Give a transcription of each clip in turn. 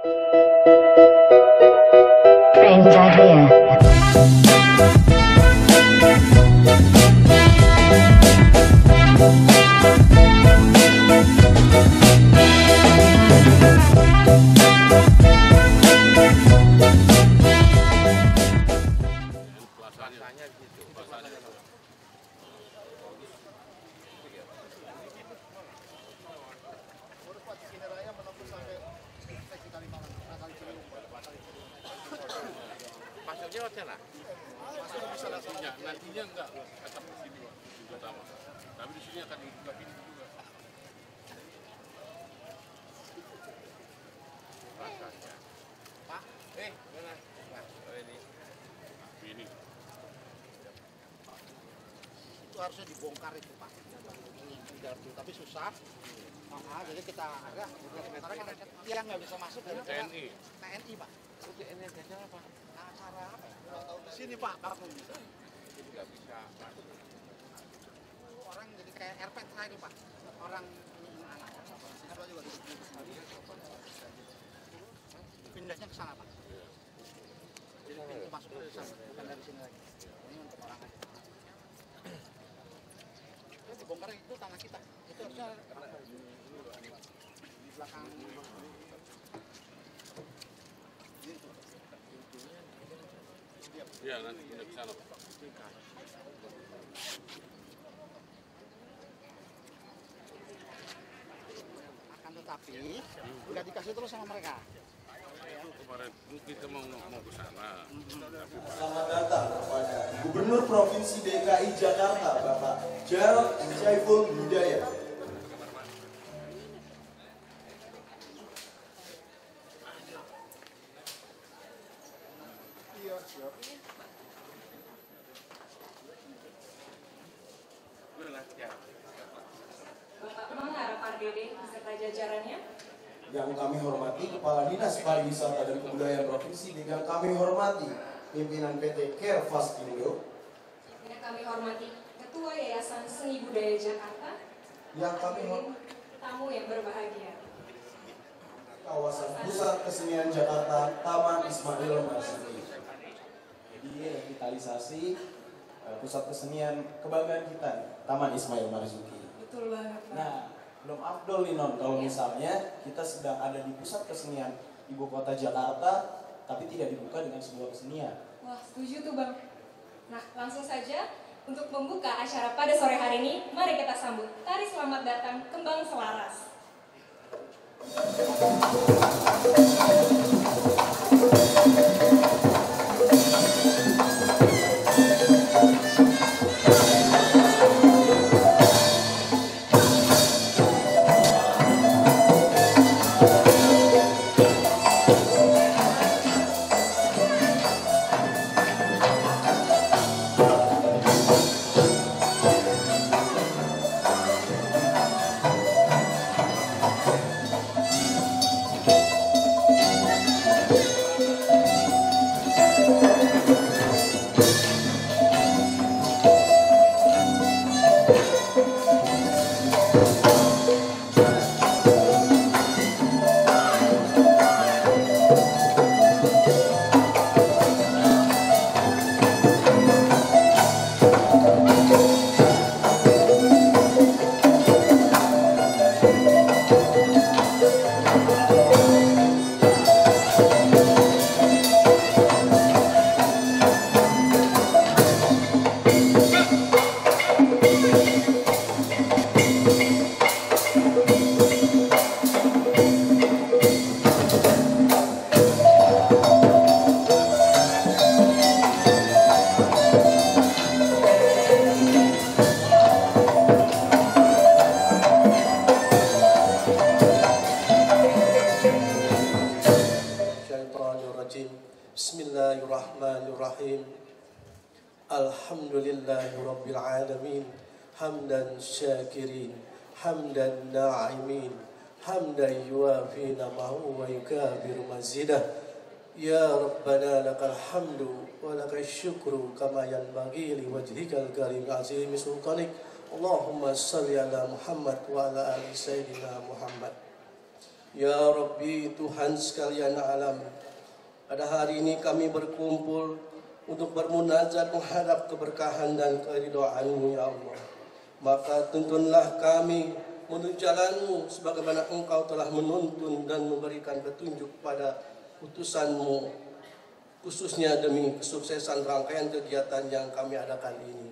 Strange idea. Masuknya hotel lah. Nantinya enggak tetap di sini utama. Tapi di sini akan dibuka pintu juga. Rasanya. Pak, mana? Pak, ini. Ini. Itu harusnya dibongkar itu Pak. Tapi susah. Jadi kita agak sementara kan yang nggak bisa masuk dari TNI. TNI Pak. TNI aja apa? Acara apa? Di sini Pak, kamu bisa. Jadi nggak bisa masuk. Orang jadi kayak RPT ini Pak. Orang anak siswa juga di sini. Pindahnya ke sana Pak. Jadi pintu masuknya dari sana, bukan dari sini lagi. Ini untuk orang aja. Dibongkar itu tanah kita. Itu harusnya di belakang. Iya, nanti pindah ke sana, Pak. Akan tetapi nggak dikasih terus sama mereka. Itu kemarin kita mau ke sana. Selamat datang kepada Gubernur Provinsi DKI Jakarta, Bapak Jarod Saiful Hidayat. Bapak mengharap RDD beserta jajarannya. Yang kami hormati Kepala Dinas Pariwisata dan Kebudayaan Provinsi, yang kami hormati pimpinan PT Care Fast Indo, Yang kami hormati Ketua Yayasan Seni Budaya Jakarta. yang kami hormati Tamu yang berbahagia. kawasan Pusat Kesenian Jakarta Taman Ismail Marzuki. Jadi revitalisasi Pusat Kesenian kebanggaan kita, Taman Ismail Marzuki. Betul banget, Pak. Nah, belum afdol nih Non, kalau misalnya kita sedang ada di pusat kesenian ibu kota Jakarta, tapi tidak dibuka dengan sebuah kesenian. Wah, setuju tuh Bang. Nah, langsung saja untuk membuka acara pada sore hari ini, mari kita sambut Tari Selamat Datang Kembang Selaras. Bismillahirrahmanirrahim. Alhamdulillahirabbil alamin. Hamdan syakirin, hamdan na'imin, hamdan yuafi namahu wa yukabiru mazidah. Ya Rabbana lakal hamdu wa lakal syukru kama yanbaghi li wajhikal karim azimi sultanik. Allahumma salli ala Muhammad wa ala ali sayyidina Muhammad. Ya Rabbi, Tuhan sekalian alam, pada hari ini kami berkumpul untuk bermunajat menghadap keberkahan dan keridhaan-Mu ya Allah. Maka tuntunlah kami menuju jalan-Mu sebagaimana Engkau telah menuntun dan memberikan petunjuk pada utusan-Mu, khususnya demi kesuksesan rangkaian kegiatan yang kami adakan ini.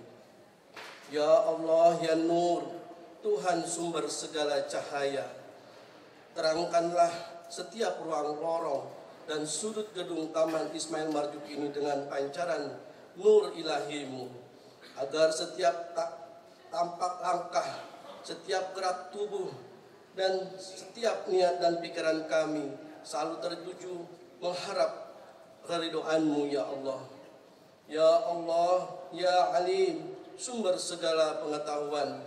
Ya Allah, ya Nur, Tuhan sumber segala cahaya, terangkanlah setiap ruang lorong dan sudut gedung Taman Ismail Marzuki ini dengan pancaran nur ilahi-Mu, agar setiap tampak langkah, setiap gerak tubuh, dan setiap niat dan pikiran kami selalu tertuju mengharap keridhaan-Mu ya Allah. Ya Allah, ya Alim, sumber segala pengetahuan,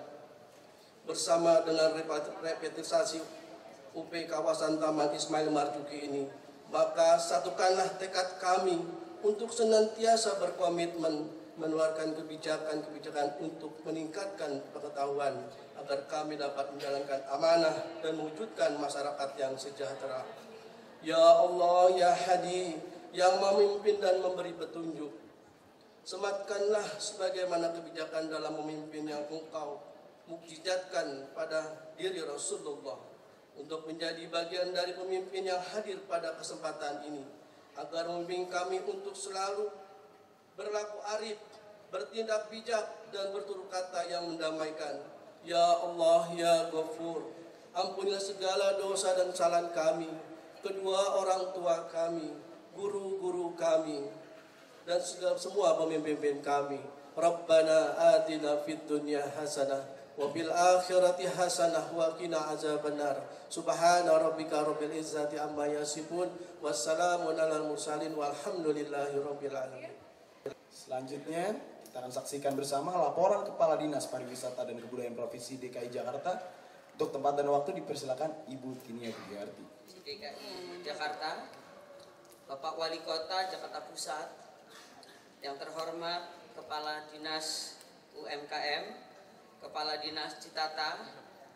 bersama dengan revitalisasi UP kawasan Taman Ismail Marzuki ini, maka satukanlah tekad kami untuk senantiasa berkomitmen mengeluarkan kebijakan-kebijakan untuk meningkatkan pengetahuan agar kami dapat menjalankan amanah dan mewujudkan masyarakat yang sejahtera. Ya Allah, ya Hadi, yang memimpin dan memberi petunjuk, sematkanlah sebagaimana kebijakan dalam memimpin yang Engkau mukjizatkan pada diri Rasulullah, untuk menjadi bagian dari pemimpin yang hadir pada kesempatan ini, agar membimbing kami untuk selalu berlaku arif, bertindak bijak, dan bertutur kata yang mendamaikan. Ya Allah, ya Ghafur, ampunilah segala dosa dan kesalahan kami, kedua orang tua kami, guru-guru kami, dan semua pemimpin kami. Rabbana atina fid dunya hasanah wa fil akhirati hasanah wa qina azabannar. Subhana rabbika rabbil izzati amma yasifun, wassalamun alal mursalin, walhamdulillahi rabbil alamin. Selanjutnya kita akan saksikan bersama laporan Kepala Dinas Pariwisata dan Kebudayaan Provinsi DKI Jakarta. Untuk tempat dan waktu dipersilakan Ibu Tinia Budiarti. DKI Jakarta, Bapak Wali Kota Jakarta Pusat, yang terhormat Kepala Dinas UMKM, Kepala Dinas Citata,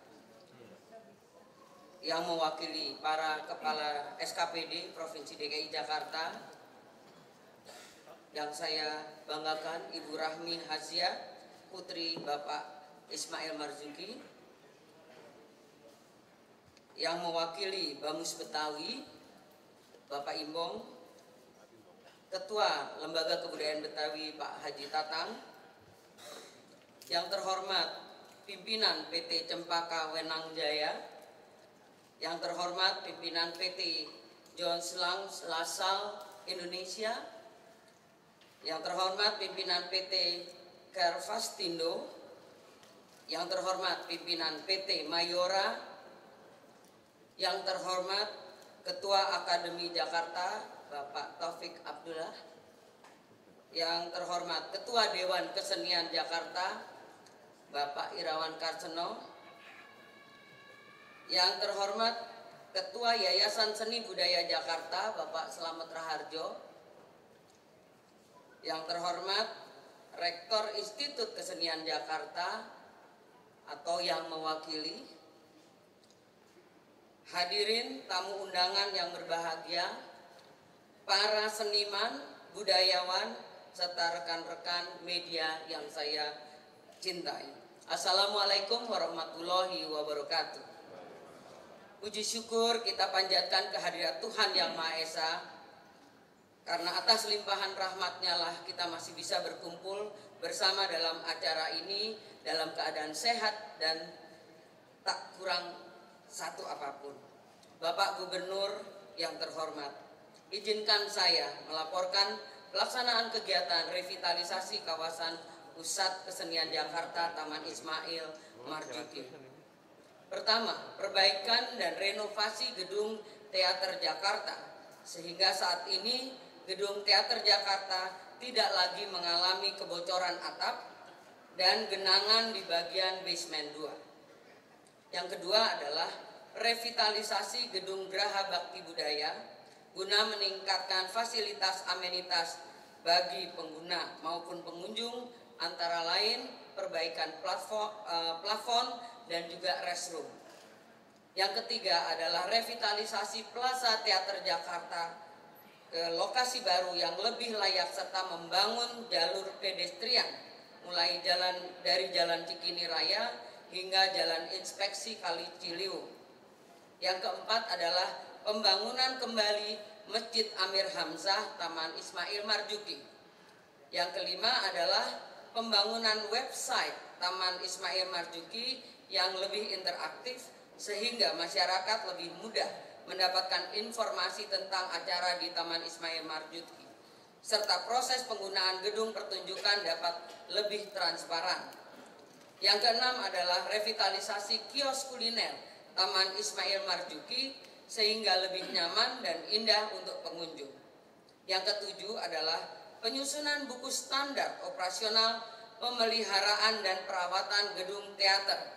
yang mewakili para Kepala SKPD Provinsi DKI Jakarta, yang saya banggakan Ibu Rahmi Hazia, putri Bapak Ismail Marzuki, yang mewakili Bamus Betawi, Bapak Imbong, Ketua Lembaga Kebudayaan Betawi Pak Haji Tatang, yang terhormat pimpinan PT Cempaka Wenang Jaya, yang terhormat pimpinan PT John Selang Lasal Indonesia, yang terhormat pimpinan PT Kervastindo, yang terhormat pimpinan PT Mayora, yang terhormat Ketua Akademi Jakarta Bapak Taufik Abdullah, yang terhormat Ketua Dewan Kesenian Jakarta Bapak Irawan Karseno, yang terhormat Ketua Yayasan Seni Budaya Jakarta Bapak Slamet Raharjo, yang terhormat Rektor Institut Kesenian Jakarta atau yang mewakili, hadirin tamu undangan yang berbahagia, para seniman, budayawan, serta rekan-rekan media yang saya cintai. Assalamualaikum warahmatullahi wabarakatuh. Puji syukur kita panjatkan kehadirat Tuhan Yang Maha Esa, karena atas limpahan rahmat-Nya lah kita masih bisa berkumpul bersama dalam acara ini dalam keadaan sehat dan tak kurang satu apapun. Bapak Gubernur yang terhormat, izinkan saya melaporkan pelaksanaan kegiatan revitalisasi kawasan Pusat Kesenian Jakarta Taman Ismail Marzuki. Pertama, perbaikan dan renovasi gedung Teater Jakarta, sehingga saat ini gedung Teater Jakarta tidak lagi mengalami kebocoran atap dan genangan di bagian basement 2. Yang kedua adalah revitalisasi gedung Graha Bakti Budaya guna meningkatkan fasilitas amenitas bagi pengguna maupun pengunjung, antara lain perbaikan plafon dan juga restroom. Yang ketiga adalah revitalisasi Plaza Teater Jakarta ke lokasi baru yang lebih layak serta membangun jalur pedestrian mulai dari Jalan Cikini Raya hingga Jalan Inspeksi Kali Ciliwung. Yang keempat adalah pembangunan kembali Masjid Amir Hamzah Taman Ismail Marzuki. Yang kelima adalah pembangunan website Taman Ismail Marzuki yang lebih interaktif sehingga masyarakat lebih mudah mendapatkan informasi tentang acara di Taman Ismail Marzuki, serta proses penggunaan gedung pertunjukan dapat lebih transparan. Yang keenam adalah revitalisasi kios kuliner Taman Ismail Marzuki sehingga lebih nyaman dan indah untuk pengunjung. Yang ketujuh adalah penyusunan buku standar operasional pemeliharaan dan perawatan gedung teater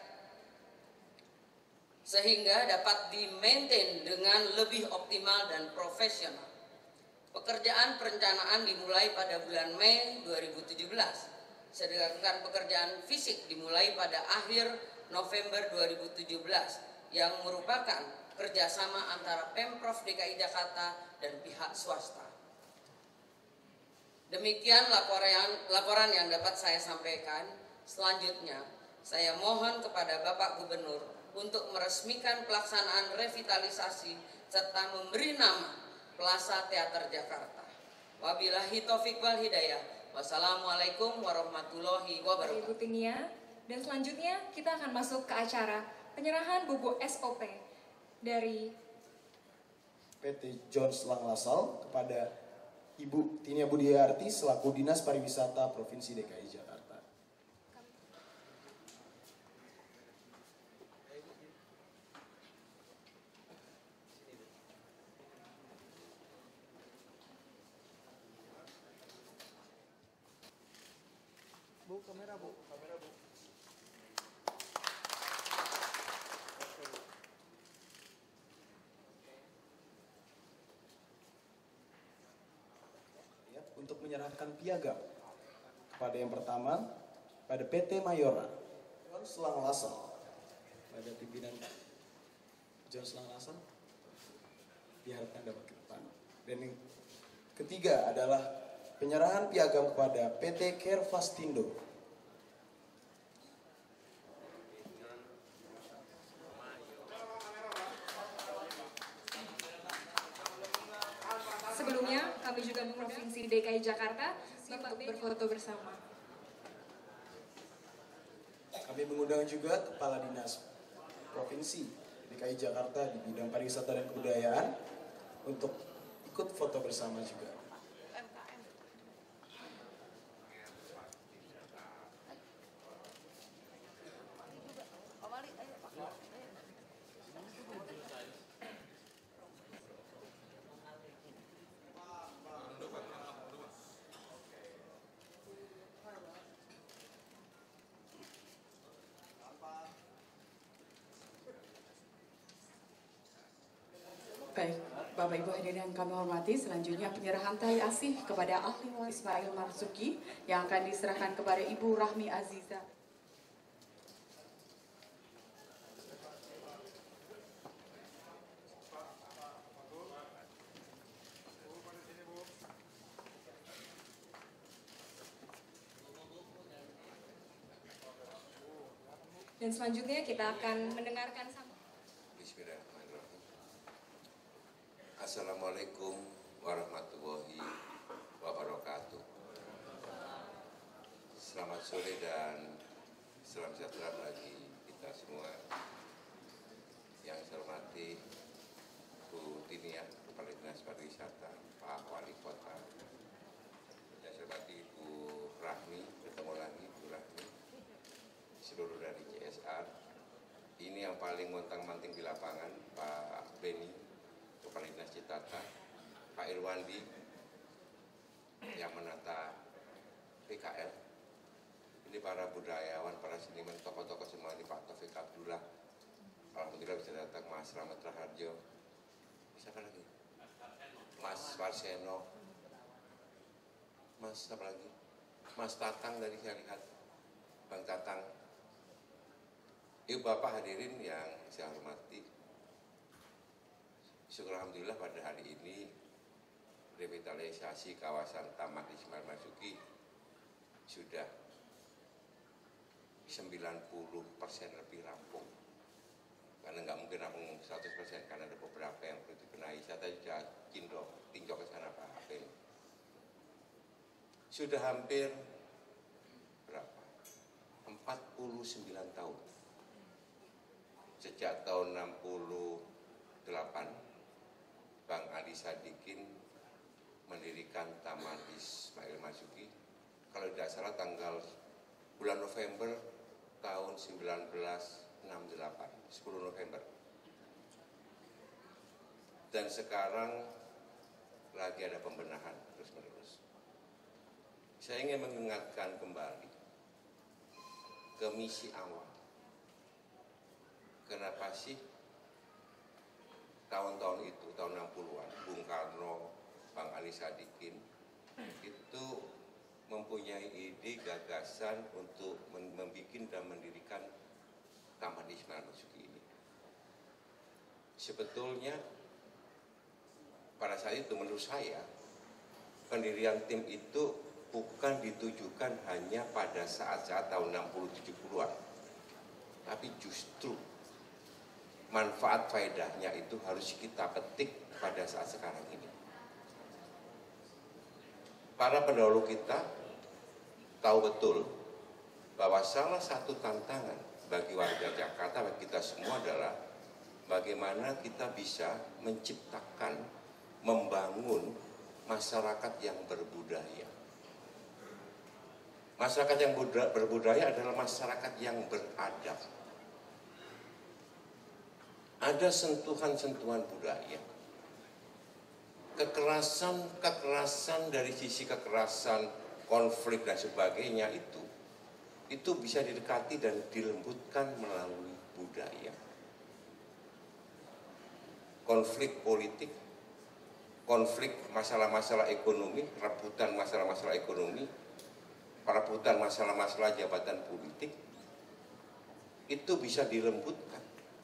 sehingga dapat di-maintain dengan lebih optimal dan profesional. Pekerjaan perencanaan dimulai pada bulan Mei 2017, sedangkan pekerjaan fisik dimulai pada akhir November 2017 yang merupakan kerjasama antara Pemprov DKI Jakarta dan pihak swasta. Demikian laporan yang dapat saya sampaikan. Selanjutnya, saya mohon kepada Bapak Gubernur untuk meresmikan pelaksanaan revitalisasi serta memberi nama Plaza Teater Jakarta. Wabillahi taufiq wal hidayah. Wassalamualaikum warahmatullahi wabarakatuh. Ibu Tinia, dan selanjutnya kita akan masuk ke acara penyerahan buku SOP dari PT Jones Lang Lasal kepada Ibu Tinia Budiarti selaku Dinas Pariwisata Provinsi DKI Jakarta. Bu, kamera bu. Untuk menyerahkan piagam kepada yang pertama pada PT Mayora Jones Lang Lasal, pada pimpinan Jones Lang Lasal diharapkan dapat ke depan. Dan yang ketiga adalah penyerahan piagam kepada PT Kervastindo. Sebelumnya, kami juga Provinsi DKI Jakarta untuk berfoto bersama. Kami mengundang juga Kepala Dinas Provinsi DKI Jakarta di bidang pariwisata dan kebudayaan untuk ikut foto bersama juga. Baik, Bapak Ibu hadirin yang kami hormati, selanjutnya penyerahan tali asih kepada ahli waris Ismail Marzuki yang akan diserahkan kepada Ibu Rahmi Aziza. Dan selanjutnya kita akan mendengarkan Bismillahirrahmanirrahim. Assalamualaikum warahmatullahi wabarakatuh. Selamat sore dan salam sejahtera bagi kita semua. Yang saya hormati Bu Tinia, Kepala Dinas Pariwisata, Pak Wali Kota. Yang saya hormati Bu Rahmi, bertemu lagi Bu Rahmi, seluruh dari CSR. Ini yang paling montang-manting di lapangan, Pak Beni, Kepala Dinas Citata, Pak Irwandi yang menata PKL. Ini para budayawan, para seniman, tokoh-tokoh semua ini, Pak Taufik Abdullah. Alhamdulillah bisa datang Mas Rahmat Raharjo. Siapa lagi? Mas Warseno. Mas apa lagi? Mas Tatang dari saya lihat. Bang Tatang. Ibu Bapak hadirin yang saya hormati, syukur alhamdulillah pada hari ini revitalisasi kawasan Taman Ismail Marzuki sudah 90% lebih rampung. Karena nggak mungkin rampung 100%, karena ada beberapa yang perlu dibenahi. Saya tadi sudah tinjau ke sana Pak Hafim. Sudah hampir berapa? 49 tahun. Sejak tahun 68, Bang Ali Sadikin mendirikan Taman Ismail Marzuki. Kalau tidak salah tanggal bulan November tahun 1968, 10 November. Dan sekarang lagi ada pembenahan terus-menerus. Saya ingin mengingatkan kembali ke misi awal. Kenapa sih tahun-tahun itu, tahun 60-an, Bung Karno, Bang Ali Sadikin itu mempunyai ide gagasan untuk membuat dan mendirikan Taman Ismail Marzuki ini. Sebetulnya pada saat itu menurut saya pendirian tim itu bukan ditujukan hanya pada saat-saat tahun 60-70-an, tapi justru manfaat faedahnya itu harus kita petik pada saat sekarang ini. Para pendahulu kita tahu betul bahwa salah satu tantangan bagi warga Jakarta, bagi kita semua adalah bagaimana kita bisa menciptakan, membangun masyarakat yang berbudaya. Masyarakat yang berbudaya adalah masyarakat yang beradab. Ada sentuhan-sentuhan budaya. Kekerasan dari sisi kekerasan, konflik dan sebagainya itu bisa didekati dan dilembutkan melalui budaya. Konflik politik, konflik masalah-masalah ekonomi, rebutan masalah-masalah ekonomi, perebutan masalah-masalah jabatan politik, itu bisa dilembutkan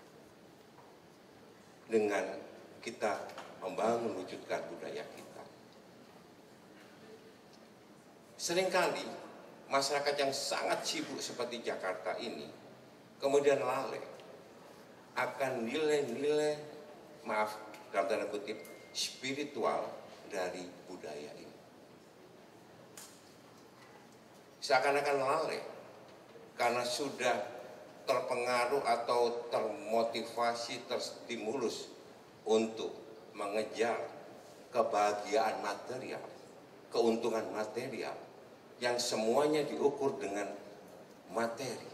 dengan kita membangun, wujudkan budaya kita. Seringkali masyarakat yang sangat sibuk seperti Jakarta ini kemudian lalai akan nilai-nilai, maaf dalam tanda kutip, spiritual dari budaya ini. Seakan-akan lalai karena sudah terpengaruh atau termotivasi, terstimulus untuk mengejar kebahagiaan material, keuntungan material yang semuanya diukur dengan materi.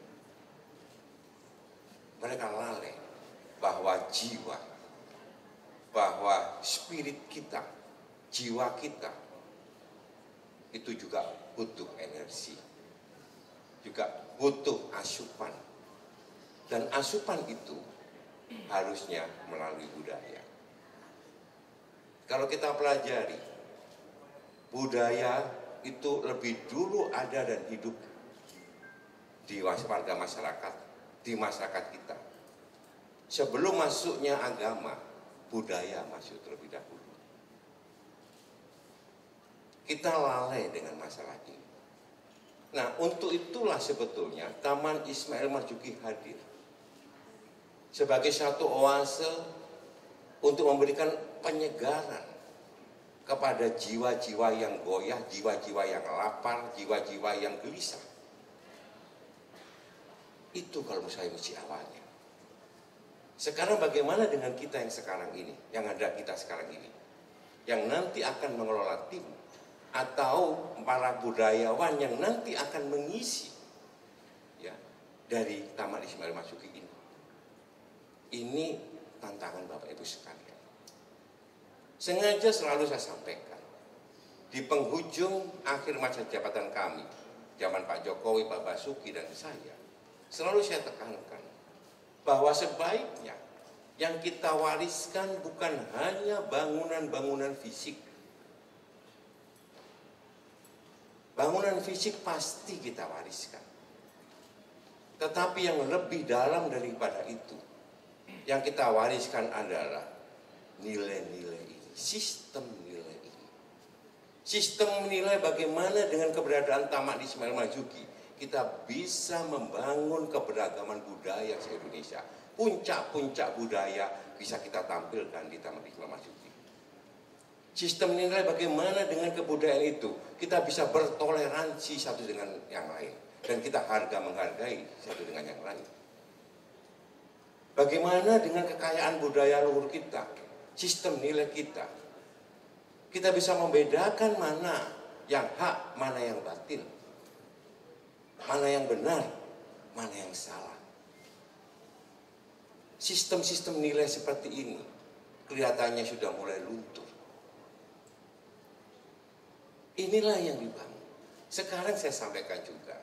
Mereka lalai bahwa jiwa, bahwa spirit kita, jiwa kita itu juga butuh energi, juga butuh asupan. Dan asupan itu harusnya melalui budaya. Kalau kita pelajari, budaya itu lebih dulu ada dan hidup di warga masyarakat, di masyarakat kita. Sebelum masuknya agama, budaya masuk terlebih dahulu. Kita lalai dengan masalah ini. Nah, untuk itulah sebetulnya Taman Ismail Marzuki hadir sebagai satu oase untuk memberikan penyegaran kepada jiwa-jiwa yang goyah, jiwa-jiwa yang lapar, jiwa-jiwa yang gelisah. Itu kalau saya mesti awalnya. Sekarang bagaimana dengan kita yang sekarang ini, yang ada kita sekarang ini, yang nanti akan mengelola tim, atau para budayawan yang nanti akan mengisi ya dari Taman Ismail Marzuki ini. Ini tantangan Bapak Ibu sekalian. Sengaja selalu saya sampaikan di penghujung akhir masa jabatan kami, zaman Pak Jokowi, Pak Basuki dan saya, selalu saya tekankan bahwa sebaiknya yang kita wariskan bukan hanya bangunan-bangunan fisik. Bangunan fisik pasti kita wariskan. Tetapi yang lebih dalam daripada itu, yang kita wariskan adalah nilai-nilai ini, sistem nilai ini. Sistem nilai bagaimana dengan keberadaan Taman Ismail Marzuki kita bisa membangun keberagaman budaya se-Indonesia. Puncak-puncak budaya bisa kita tampilkan di Taman Ismail Marzuki. Sistem nilai bagaimana dengan kebudayaan itu kita bisa bertoleransi satu dengan yang lain dan kita menghargai satu dengan yang lain. Bagaimana dengan kekayaan budaya luhur kita, sistem nilai kita. Kita bisa membedakan mana yang hak, mana yang batil. Mana yang benar, mana yang salah. Sistem-sistem nilai seperti ini kelihatannya sudah mulai luntur. Inilah yang dibangun. Sekarang saya sampaikan juga.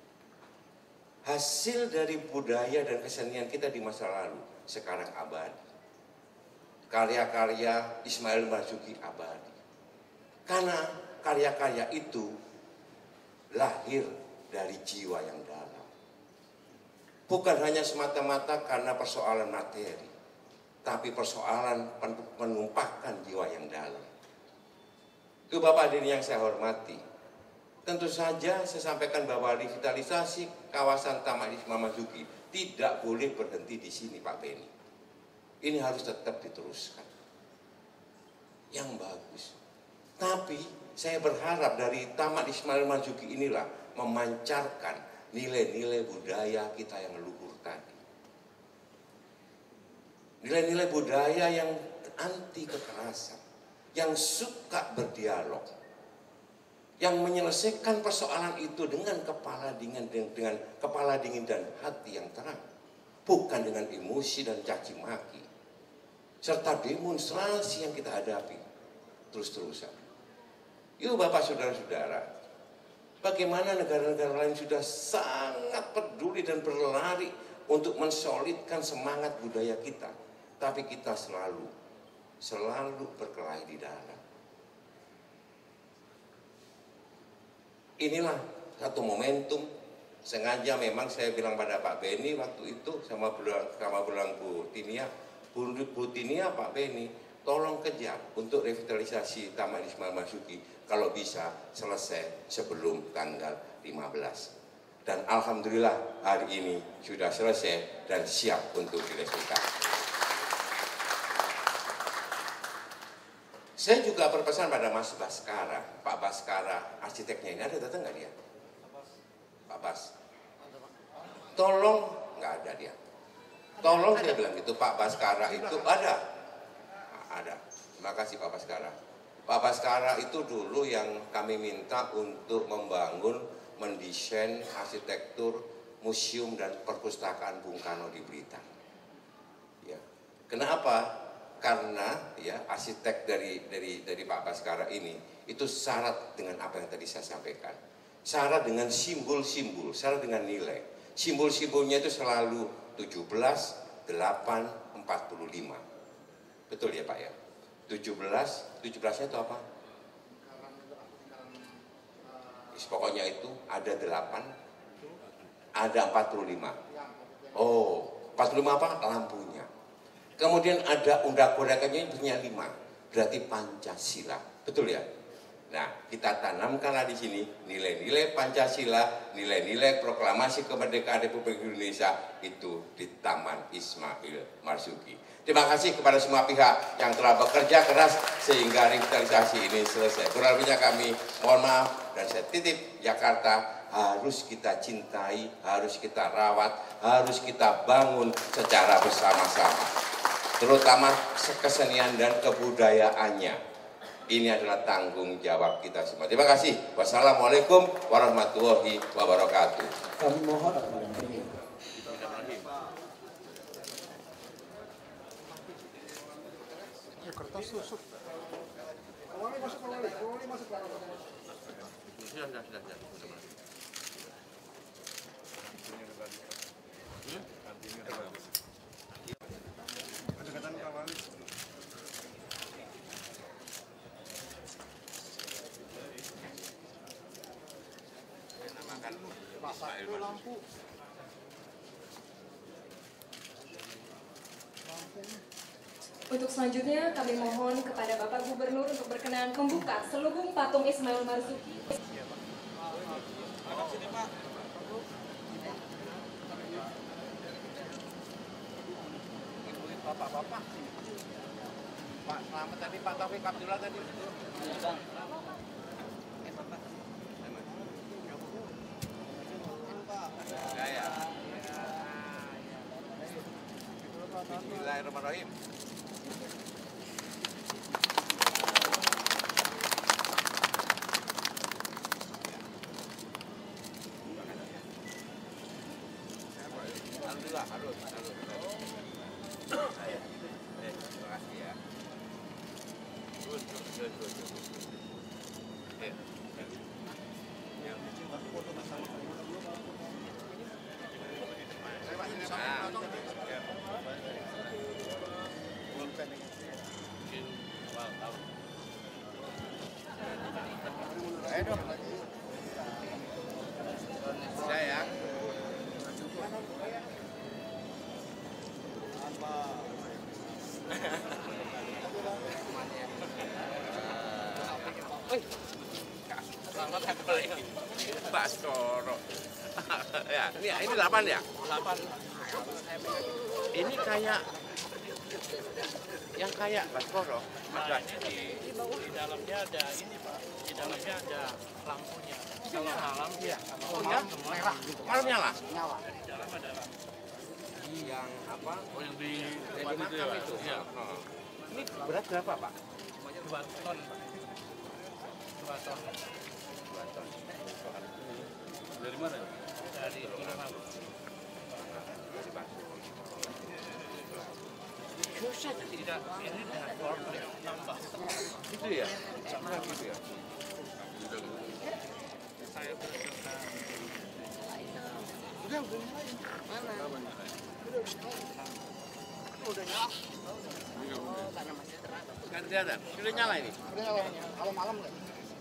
Hasil dari budaya dan kesenian kita di masa lalu sekarang abadi. Karya-karya Ismail Marzuki abadi. Karena karya-karya itu lahir dari jiwa yang dalam. Bukan hanya semata-mata karena persoalan materi, tapi persoalan menumpahkan jiwa yang dalam. Itu Bapak hadirin yang saya hormati. Tentu saja saya sampaikan bahwa revitalisasi kawasan Taman Ismail Marzuki tidak boleh berhenti di sini Pak Beni. Ini harus tetap diteruskan. Yang bagus. Tapi saya berharap dari Taman Ismail Marzuki inilah memancarkan nilai-nilai budaya kita yang luhur tadi. Nilai-nilai budaya yang anti kekerasan, yang suka berdialog, yang menyelesaikan persoalan itu dengan kepala dingin dan hati yang terang, bukan dengan emosi dan caci maki, serta demonstrasi yang kita hadapi terus-terusan. Yuk Bapak saudara-saudara, bagaimana negara-negara lain sudah sangat peduli dan berlari untuk mensolidkan semangat budaya kita, tapi kita selalu berkelahi di dalam. Inilah satu momentum. Sengaja memang saya bilang pada Pak Beni waktu itu sama bilang Bu Tinia, Pak Beni, tolong kejar untuk revitalisasi Taman Ismail Marzuki kalau bisa selesai sebelum tanggal 15. Dan alhamdulillah hari ini sudah selesai dan siap untuk diresmikan. Saya juga berpesan pada Mas Baskara, Pak Baskara, arsiteknya ini ada datang nggak dia? Pak Bas. Tolong, nggak ada dia. Tolong saya bilang gitu, Pak Baskara itu ada. Ada. Terima kasih Pak Baskara. Pak Baskara itu dulu yang kami minta untuk membangun, mendesain arsitektur museum dan perpustakaan Bung Karno di Blitar. Ya. Kenapa? Karena ya arsitek dari Pak Baskara ini itu syarat dengan apa yang tadi saya sampaikan. Syarat dengan simbol-simbol, syarat dengan nilai. Simbol-simbolnya itu selalu 17, 8, 45. Betul ya Pak ya? 17-nya itu apa? Pokoknya itu ada 8, ada 45. Oh, 45 apa? Lampunya. Kemudian ada undak-undakannya punya 5, berarti Pancasila, betul ya? Nah, kita tanamkanlah di sini nilai-nilai Pancasila, nilai-nilai proklamasi kemerdekaan Republik Indonesia itu di Taman Ismail Marzuki. Terima kasih kepada semua pihak yang telah bekerja keras sehingga revitalisasi ini selesai. Kurang lebihnya kami mohon maaf dan saya titip Jakarta harus kita cintai, harus kita rawat, harus kita bangun secara bersama-sama. Terutama kesenian dan kebudayaannya. Ini adalah tanggung jawab kita semua. Terima kasih. Wassalamualaikum warahmatullahi wabarakatuh. Kami mohon kepada Kertas susuk. Kawali masuk. Sudah. Kadang-kadang kawali. Namakan Ismail lampu. Untuk selanjutnya kami mohon kepada Bapak Gubernur untuk berkenan membuka selubung patung Ismail Marzuki. Bapak-bapak. Pak Selamat tadi, Pak Taufik Abdullah tadi. Ya. Bismillahirrahmanirrahim. Alhamdulillah, harus. Terima kasih ya. Good. Saya selamat kembali Pak Skoro. Ya, ini 8 ya? 8. Ini kayak yang kayak Pak Skoro. Nah, ini di dalamnya ada ini Pak, di dalamnya ada lampunya. Kalau malam ya, Oh ya, merah gitu. Malam nyala. Nyala. di dalam ada lampu. Yang apa? Oh, yang di Yang di makam itu. Iya. Oh. Ini berat berapa, Pak? 2 ton Pak. 2 ton. Dari mana? Dari Tulungagung. Tidak, ini dengan forklift nambah. Gitu ya? Gitu ya? Saya berserta Kan kelihatan? Sudah nyala ini? Udah nyala. Kalau malam nggak?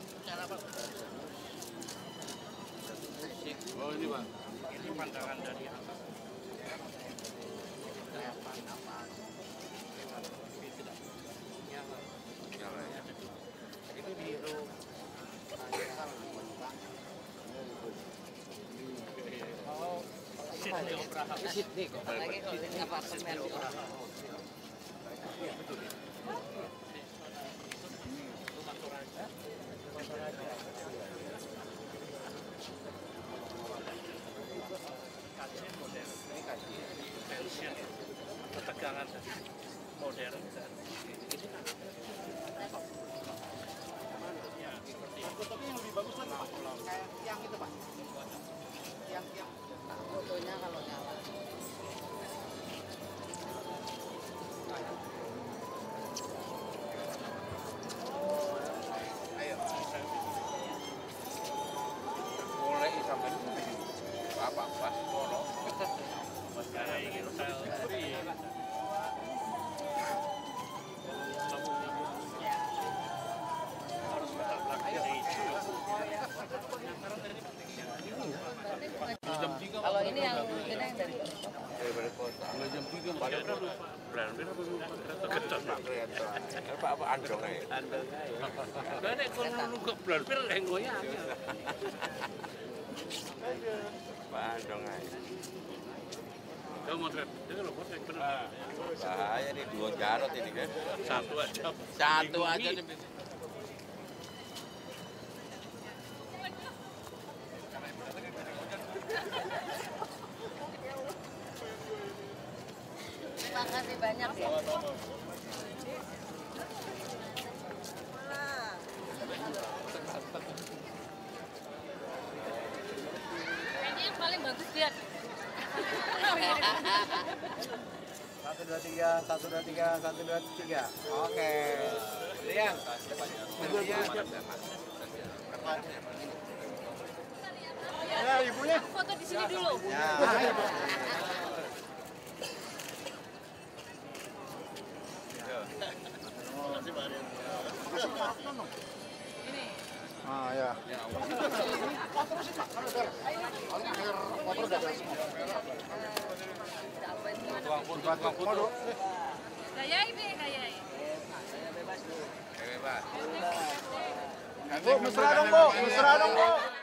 Oh, ini Pak. ini pandangan dari atas. Nyala ya. Itu biru. Sydney Opera House. Sydney kok. Kajian modern. Ini kajian. Tension. Ketegangan modern. Ya, seperti itu. Tapi yang lebih bagus lagi Pak. Kayak yang itu Pak. Yang fotonya kalau nyala. Mulai sampai apa? Pak Skoro. Sekarang ingin file free. Harus menabrak dari itu. Kalau ini yang kita yang dari Dari kota. Mulai jam 3 Pak. Ada lupa. Berarti apa lupa? Kecut Pak. Apa andong aja? Nah, nek kon nunggu berarti lenggonya. Pak andong aja. Kamu motret. Dia kalau motret benar. Bahaya nih, 2 Jarot ini kan. Satu aja. Satu aja nih. Terima kasih banyak ya. Ini yang paling bagus dia. 1, 2, 3, 1, 2, 3, 1, 2, 3. Oke. Rian. Ya, ibunya. Foto di sini dulu. Ya. Ah ya. Gayai, Be, gayai. Bebas. Bu, mesra dong, Bu. Mesra dong, Bu.